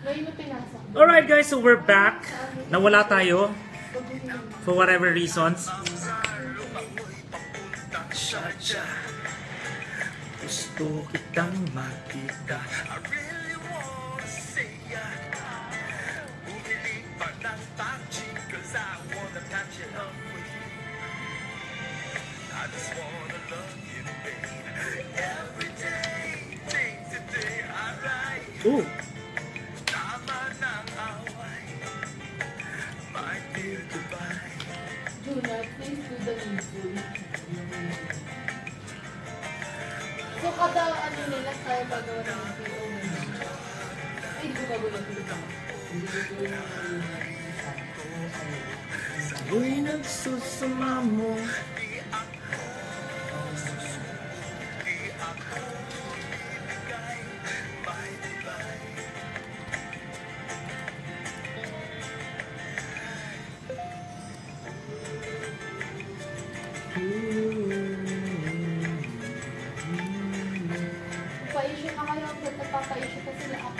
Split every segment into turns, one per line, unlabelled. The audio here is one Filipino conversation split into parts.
Alright guys, so we're back. Nawala tayo. For whatever reasons. Gusto kitang makita. Ooh.
Do not please do the needful. So kada ano nila tayo pagawa ng PO nila. Ay, hindi ko gagawin ng PO. Hindi ko gagawin ng
Uy, nagsusama mo.
Pa-issue na kayo ang pagpapa-issue kasi sila ako.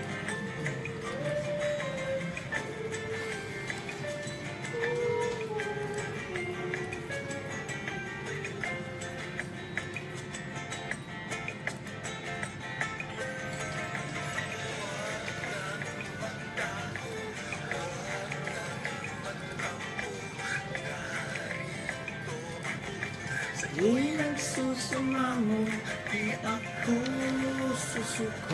Sa'yo'y nagsusama mo, di ako susuko.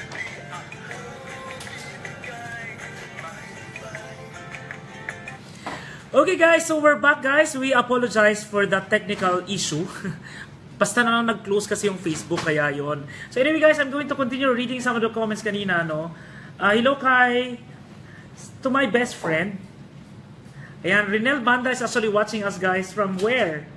Okay guys, so we're back guys. We apologize for the technical issue. Basta na lang nag-close kasi yung Facebook, kaya yon. So anyway guys, I'm going to continue reading some of the comments kanina, no? Hello to my best friend. Ayan, Rinel Banda is actually watching us guys from where?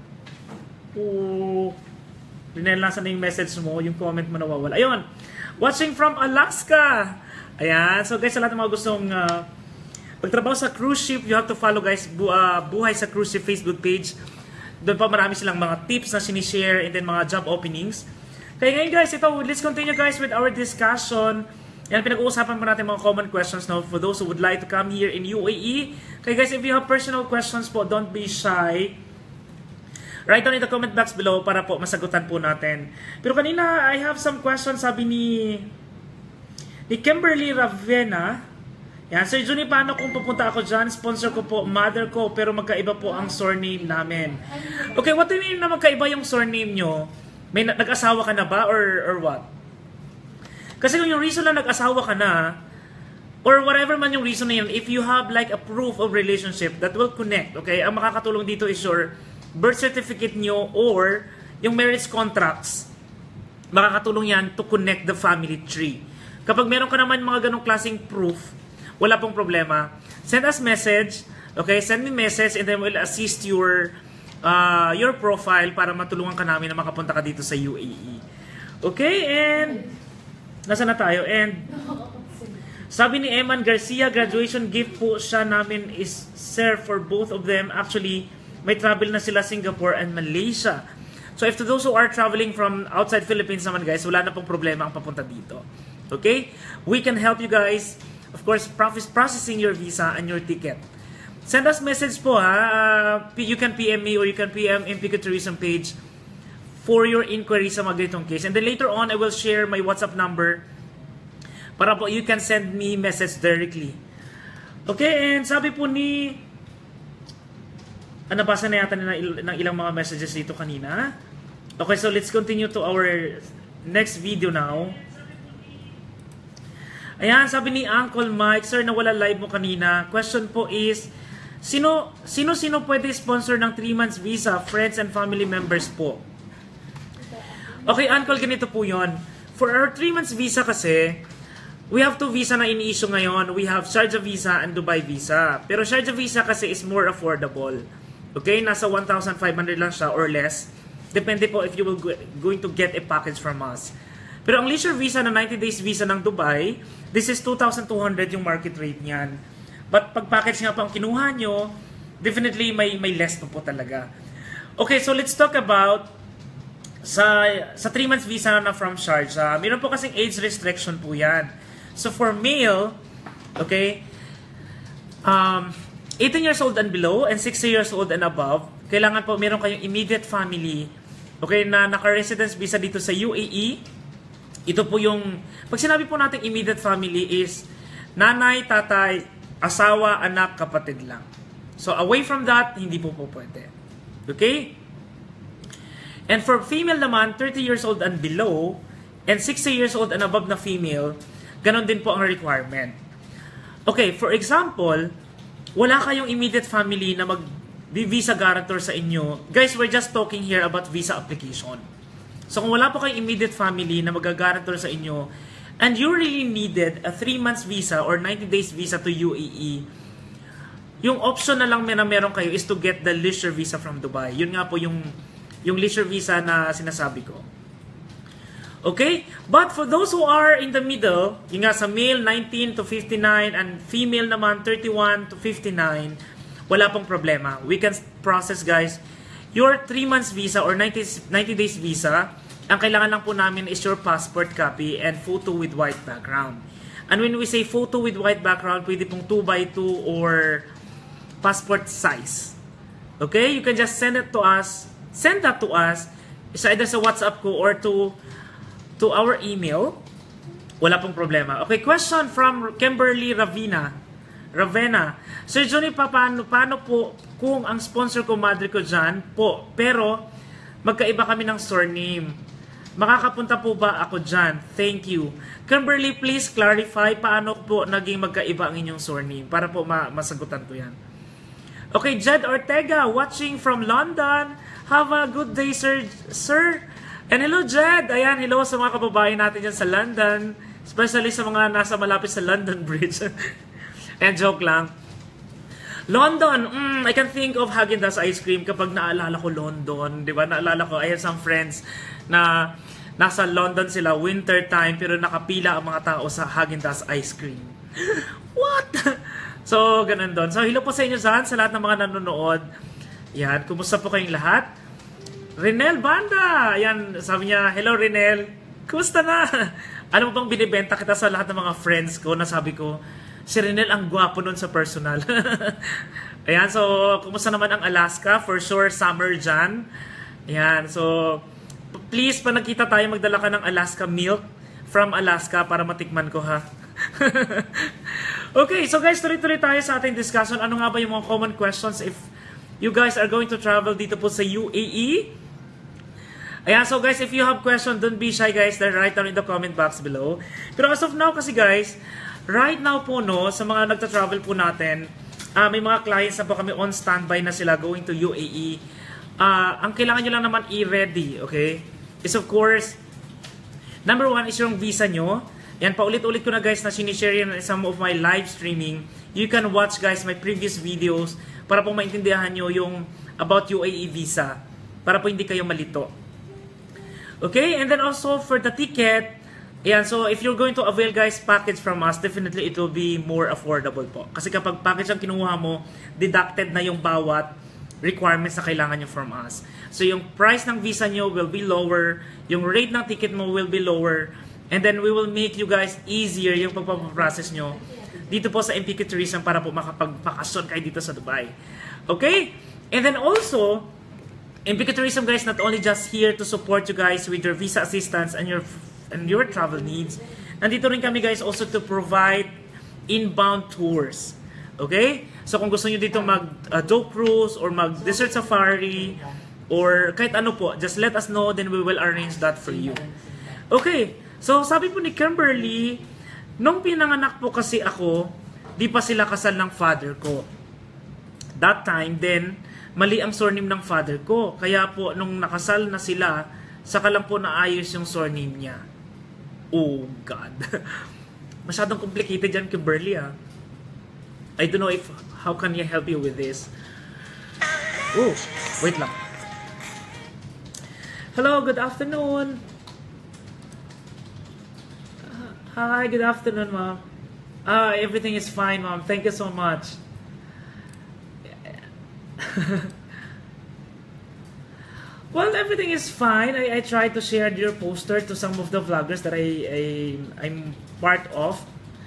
Oh, Rinel, nasa na yung message mo, yung comment mo nawawala. Ayun, watching from Alaska. Ayan, so guys, sa lahat ng mga gustong magtrabaho sa cruise ship, you have to follow guys, Buhay sa cruise ship Facebook page. Doon pa marami silang mga tips na sinishare and then mga job openings. Kaya ngayon guys, let's continue guys with our discussion. Yan, pinag-uusapan pa natin mga common questions now for those who would like to come here in UAE. Kaya guys, if you have personal questions po, don't be shy. Write down in the comment box below para po masagutan po natin. Pero kanina, I have some questions, sabi ni Kimberly Ravena. Yan, Sir Juni, paano kung pupunta ako dyan? Sponsor ko po, mother ko, pero magkaiba po ang surname namin. Okay, what do you mean na magkaiba yung surname nyo? May nag-asawa ka na ba or what? Kasi kung yung reason na nag-asawa ka na, or whatever man yung reason na yun, if you have like a proof of relationship that will connect, okay? Ang makakatulong dito is your birth certificate nyo or yung marriage contracts. Makakatulong yan to connect the family tree. Kapag meron ka naman mga ganong klaseng proof, wala pong problema. Send us message, okay? Send me message and then we'll assist your profile para matulungan ka namin na makapunta ka dito sa UAE. Okay, and nasa na tayo? And sabi ni Eman Garcia, graduation gift po siya namin is sir for both of them. Actually, may travel na sila Singapore and Malaysia. So if to those who are traveling from outside Philippines naman guys, wala na pong problema ang papunta dito. Okay? We can help you guys, of course, processing your visa and your ticket. Send us message po ha. You can PM me or you can PM MPQ Tourism page for your inquiry sa mga ganitong case. And then later on, I will share my WhatsApp number para po you can send me message directly. Okay, and sabi po ni nabasa na yata ng ilang mga messages dito kanina. Okay, so let's continue to our next video now. Ayan, sabi ni Uncle Mike, sir, nawala live mo kanina. Question po is, sino pwede sponsor ng 3 months visa? Friends and family members po. Okay, Uncle, ganito po yon. For our 3 months visa kasi, we have 2 visa na ini-issue ngayon. We have Sharjah visa and Dubai visa. Pero Sharjah visa kasi is more affordable. Okay, nasa 1,500 lang siya or less. Depende po if you will going to get a package from us. Pero ang leisure visa na 90 days visa ng Dubai, this is 2,200 yung market rate niyan. But pag package nga pa ang kinuha nyo, definitely may less pa po talaga. Okay, so let's talk about sa 3 months visa na from Sharjah. Meron po kasing age restriction po yan. So for male, okay, 18 years old and below and 60 years old and above, kailangan po meron kayong immediate family, okay, na naka-residence visa dito sa UAE. Ito po yung, pag sinabi po natin immediate family is nanay, tatay, asawa, anak, kapatid lang. So away from that, hindi po pwede. Okay? And for female naman, 30 years old and below, and 60 years old and above na female, ganon din po ang requirement. Okay, for example, wala kayong immediate family na mag-visa guarantor sa inyo. Guys, we're just talking here about visa application. So kung wala po kayong immediate family na mag-guarantor sa inyo, and you really needed a 3 months visa or 90 days visa to UAE, yung option na lang na meron kayo is to get the leisure visa from Dubai. Yun nga po yung leisure visa na sinasabi ko. Okay? But for those who are in the middle, yung nga sa male 19 to 59 and female naman 31 to 59, wala pong problema. We can process, guys, your 3 months visa or 90 days visa. Ang kailangan lang po namin is your passport copy and photo with white background. And when we say photo with white background, pwede pong 2x2 or passport size. Okay? You can just send that to us. Send that to us. Either sa WhatsApp ko or to our email. Wala pong problema. Okay, question from Kimberly Ravenna. Sir Johnny, paano po kung ang sponsor ko, madre ko dyan po, pero magkaiba kami ng surname? Makakapunta po ba ako dyan? Thank you. Kimberly, please clarify paano po naging magkaiba ang inyong surname para po masagutan ko yan. Okay, Jed Ortega, watching from London. Have a good day, sir. And hello, Jed! Ayan, hello sa mga kababayan natin dyan sa London. Especially sa mga nasa malapit sa London Bridge. And joke lang. London, I can think of Häagen-Dazs ice cream kapag naalala ko London. Di ba? Naalala ko, I have some friends na nasa London sila, winter time, pero nakapila ang mga tao sa Häagen-Dazs ice cream. What? So, ganun doon. So, hello po sa inyo dyan, sa lahat ng mga nanonood. Yan, kumusta po kayong lahat? Renel Banda! Ayan, sabi niya, hello Renel, kumusta na? Ano mo bang binibenta kita sa lahat ng mga friends ko na sabi ko, si Renel ang gwapo nun sa personal. Ayan, so, kumusta naman ang Alaska? For sure, summer dyan. Ayan, so, please, pa nagkita tayo, magdala ka ng Alaska milk from Alaska para matikman ko, ha? Okay, so guys, tuloy-tuloy tayo sa ating discussion. Ano nga ba yung mga common questions if you guys are going to travel dito po sa UAE? Ayan, so guys, if you have question, don't be shy guys, then write down in the comment box below. Pero as of now kasi guys, right now po no, sa mga nagta-travel po natin, may mga clients na po kami on standby na sila going to UAE. Ang kailangan nyo lang naman i-ready, okay? Is of course, number 1 is yung visa nyo. Yan, paulit-ulit ko na guys na sinishare yan in some of my live streaming. You can watch guys my previous videos para po maintindihan nyo yung about UAE visa. Para po hindi kayo malito. Okay, and then also for the ticket, ayan, so if you're going to avail guys package from us, definitely it will be more affordable po. Kasi kapag package ang kinuha mo, deducted na yung bawat requirements na kailangan nyo from us. So yung price ng visa nyo will be lower, yung rate ng ticket mo will be lower, and then we will make you guys easier yung pagpapaprocess nyo dito po sa MPQ Tourism para po makapagpakasyon kayo dito sa Dubai. Okay? And then also, MPQ Tourism guys, not only just here to support you guys with your visa assistance and your travel needs. Nandito rin kami guys also to provide inbound tours. Okay? So kung gusto niyo dito mag-dope cruise or mag-desert safari or kahit ano po, just let us know, then we will arrange that for you. Okay. So sabi po ni Kimberly, nung pinanganak po kasi ako, di pa sila kasal ng father ko. That time, then, mali ang surname ng father ko. Kaya po, nung nakasal na sila, saka lang po naayos yung surname niya. Oh, God. Masyadong complicated yan, Kimberly, ah. I don't know if, how can I help you with this? Oh, wait lang. Hello, good afternoon. Hi, good afternoon, ma'am. Everything is fine, ma'am. Thank you so much. Well, everything is fine. I tried to share your poster to some of the vloggers that I'm part of.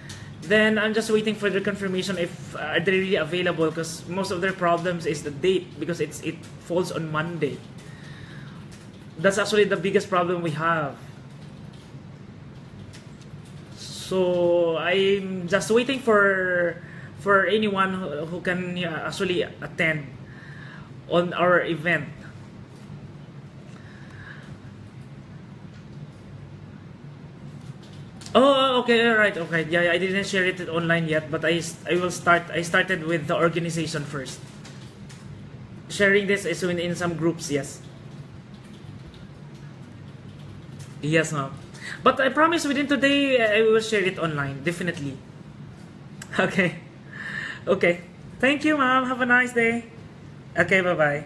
Then I'm just waiting for their confirmation if they're really available, because most of their problems is the date, because it falls on Monday. That's actually the biggest problem we have. So I'm just waiting for anyone who can actually attend on our event. Oh, okay, alright, okay. Yeah, I didn't share it online yet, but I will start. I started with the organization first. Sharing this is in some groups, yes. Yes, ma'am. But I promise within today, I will share it online, definitely. Okay. Okay. Thank you, ma'am. Have a nice day. Okay, bye-bye.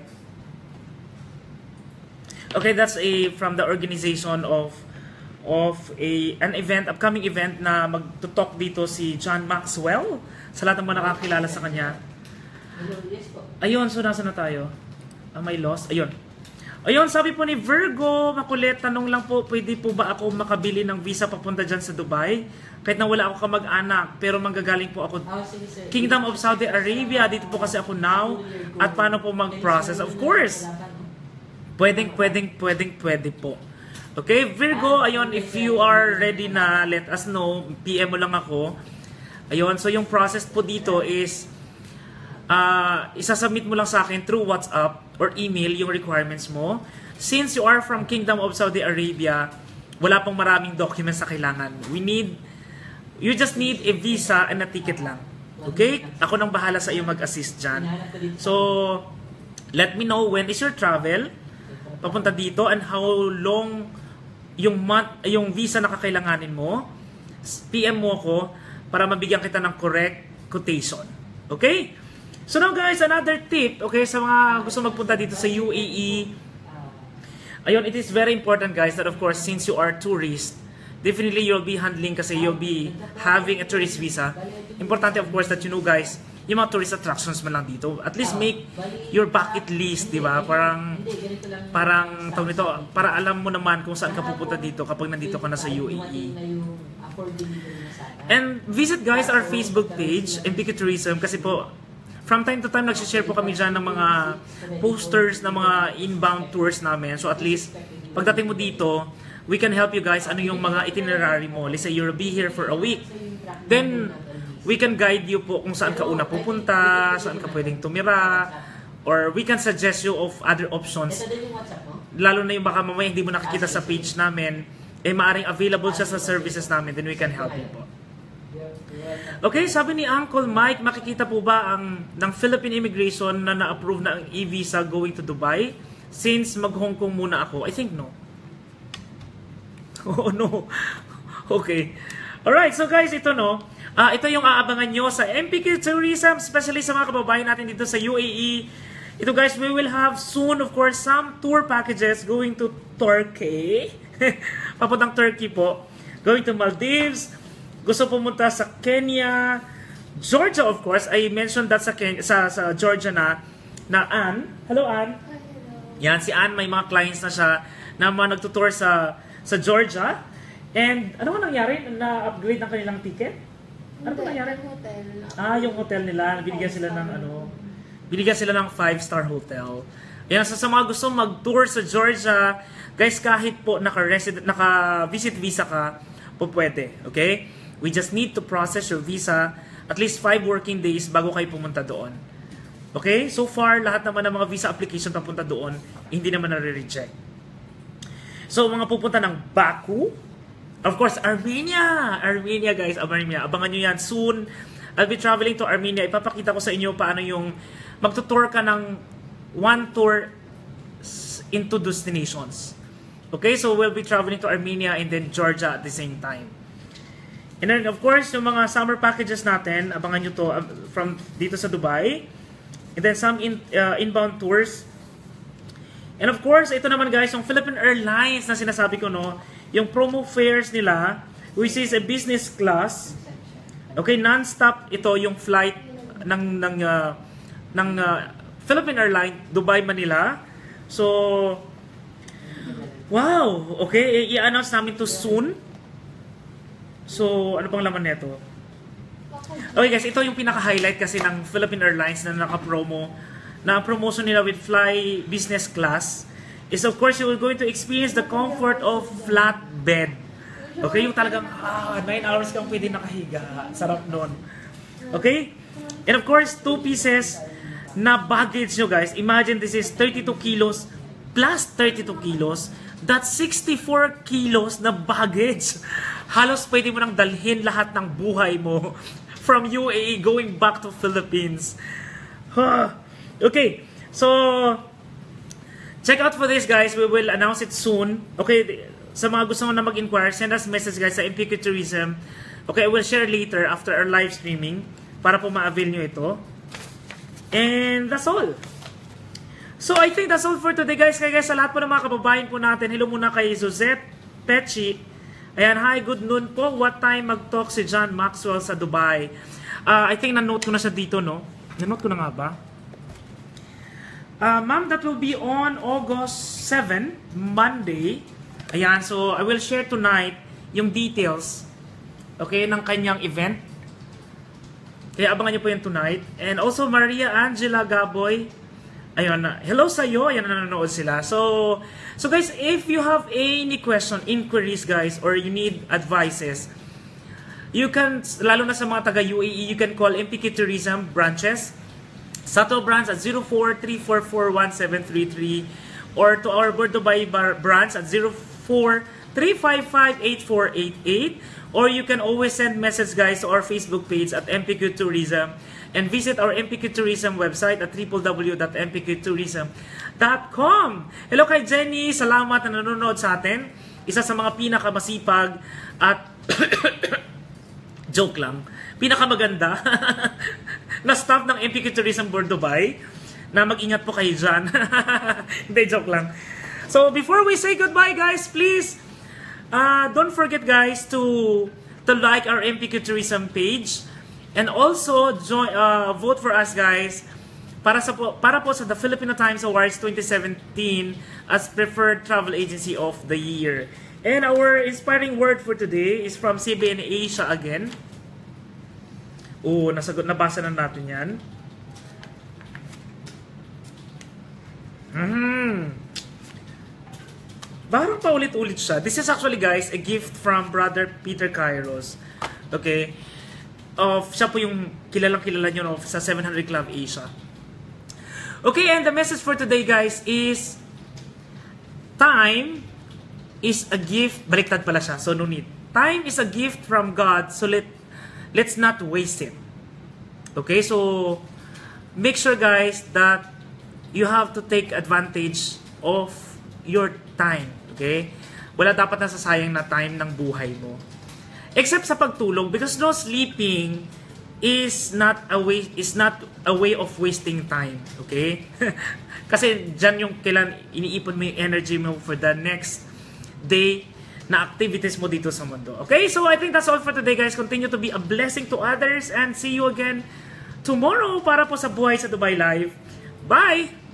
Okay, that's from the organization of an event, upcoming event na magtutalk dito si John Maxwell. Sa lahat ng mga nakakilala sa kanya. Ayun, so nasa na tayo? Am I lost? Ayun. Ayun, sabi po ni Virgo, makulit, tanong lang po, pwede po ba ako makabili ng visa papunta dyan sa Dubai? Kahit na wala ako kamag-anak, pero manggagaling po ako Kingdom of Saudi Arabia, dito po kasi ako now. At paano po mag-process? Of course, pwede po. Okay, Virgo, ayun, if you are ready na, let us know, PM mo lang ako. Ayun, so yung process po dito is, isasubmit mo lang sa akin through WhatsApp or email yung requirements mo. Since you are from Kingdom of Saudi Arabia, wala pong maraming documents na kailangan. You just need a visa and a ticket lang. Okay? Ako nang bahala sa iyo mag-assist dyan. So, let me know when is your travel papunta dito and how long yung visa na kakailanganin mo. PM mo ako para mabigyan kita ng correct quotation. Okay? So now guys, another tip, okay, sa mga gusto magpunta dito sa UAE. Ayun, it is very important guys that of course, since you are tourist, definitely you'll be handling kasi you'll be having a tourist visa. Importante of course that you know guys, yung mga tourist attractions man lang dito. At least make your bucket list, di ba? Parang tawag nito, para alam mo naman kung saan ka pupunta dito kapag nandito ka na sa UAE. And visit guys our Facebook page, MPK Tourism, kasi po, from time to time, nagsishare po kami dyan ng mga posters ng mga inbound tours namin. So at least, pagdating mo dito, we can help you guys ano yung mga itinerary mo. Let's say you'll be here for a week. Then, we can guide you po kung saan ka una pupunta, saan ka pwedeng tumira, or we can suggest you of other options. Lalo na yung baka mamaya hindi mo nakikita sa page namin, eh maaring available siya sa services namin, then we can help you po. Okay, sabi ni Uncle Mike, makikita po ba ng Philippine Immigration na na-approve na ang e-visa going to Dubai? Since mag-Hong Kong muna ako, I think no. Oh no. Okay. Alright, so guys, ito no. Ito yung aabangan nyo sa MPK Tourism, especially sa mga kababayan natin dito sa UAE. Ito guys, we will have soon, of course, some tour packages going to Turkey. Papuntang Turkey po. Going to Maldives. Gusto pumunta sa Kenya. Georgia, of course. I mentioned that sa Georgia na Ann. Hello, Ann. Yan, si Ann, may mga clients na siya na mga nagtutour sa Georgia. And ano ba nangyari? Na-upgrade ng kanilang ticket? Ano ba nangyari? Yung hotel nila. Binigyan sila ng 5-star hotel. Yan, sa mga gusto mag-tour sa Georgia, guys, kahit po naka-visit visa ka, po pwede. Okay? We just need to process your visa at least 5 working days bago kayo pumunta doon. Okay? So far, lahat naman ng mga visa application papunta doon, hindi naman nare-reject. So, mga pupunta ng Baku, of course, Armenia! Armenia, guys. Armenia. Abangan nyo yan soon. I'll be traveling to Armenia. Ipapakita ko sa inyo paano yung magtutour ka ng one tour into destinations. Okay, so we'll be traveling to Armenia and then Georgia at the same time. And then, of course, yung mga summer packages natin, abangan nyo to from dito sa Dubai. And then some inbound tours. And of course, ito naman guys, yung Philippine Airlines na sinasabi ko, no, yung promo fares nila, which is a business class. Okay, non-stop ito yung flight ng Philippine Airlines, Dubai, Manila. So, wow! Okay, i-announce namin to soon. So, ano pang laman nito? Okay guys, ito yung pinaka-highlight kasi ng Philippine Airlines na naka-promo. Na ang promotion nila with Fly Business Class is of course you will going to experience the comfort of flat bed. Okay, yung talagang 9 hours kang pwede nakahiga. Sarap nun. Okay? And of course, 2 pieces na baggage nyo guys. Imagine this is 32 kilos plus 32 kilos. That's 64 kilos na baggage. Halos pwede mo nang dalhin lahat ng buhay mo from UAE going back to Philippines. Okay, so check out for this guys. We will announce it soon. Okay, sa mga gusto mo na mag-inquire, send us message guys sa MPQ Tourism. Okay, I will share later after our live streaming para po ma-avail nyo ito. And that's all. So I think that's all for today guys. Kaya guys, sa lahat po ng mga kababayan po natin, hello muna kay Josette Pechi. Ayan, hi, good noon po. What time mag-talk si John Maxwell sa Dubai? I think na-note ko na siya dito, no? Na-note ko na nga ba? Ma'am, that will be on August 7, Monday. Ayan, so I will share tonight yung details, okay, ng kanyang event. Kaya abangan nyo po yan tonight. And also, Maria Angela Gaboy. Ayun, hello sa iyo. Ayan, nanonood sila. So guys, if you have any question, inquiries guys, or you need advices, you can, lalo na sa mga taga UAE, you can call MPQ Tourism branches. Sato branch at 04-344-1733 or to our Dubai branch at 04-355-8488, or you can always send message guys to our Facebook page at MPQ Tourism and visit our MPQ Tourism website at www.mpqtourism.com. Hello kay Jenny, salamat na nanonood sa atin. Isa sa mga pinakamasipag at joke lang, pinakamaganda na staff ng MPQ Tourism Board Dubai, na mag-ingat po kayo dyan. Hindi, joke lang. So, before we say goodbye guys, please, don't forget guys to like our MPQ Tourism page, and also join, vote for us guys para po sa the Filipino Times Awards 2017 as preferred travel agency of the year. And our inspiring word for today is from CBN Asia again. Nabasa na natin yan. Parang paulit-ulit siya. This is actually guys, a gift from Brother Peter Kairos. Okay? Siya po yung kilalang-kilala nyo sa 700 Club Asia. Okay, and the message for today guys is time is a gift. Baliktad pala siya, so no need. Time is a gift from God, so let's not waste it. Okay, so make sure guys that you have to take advantage of your time. Okay? Wala dapat nasasayang na time ng buhay mo. Except sa pagtulog, because no, sleeping is not a way of wasting time. Okay? Kasi dyan yung kailan iniipon mo yung energy mo for the next day na activities mo dito sa mundo. Okay, so I think that's all for today guys. Continue to be a blessing to others and see you again tomorrow para po sa Buhay sa Dubai Live. Bye!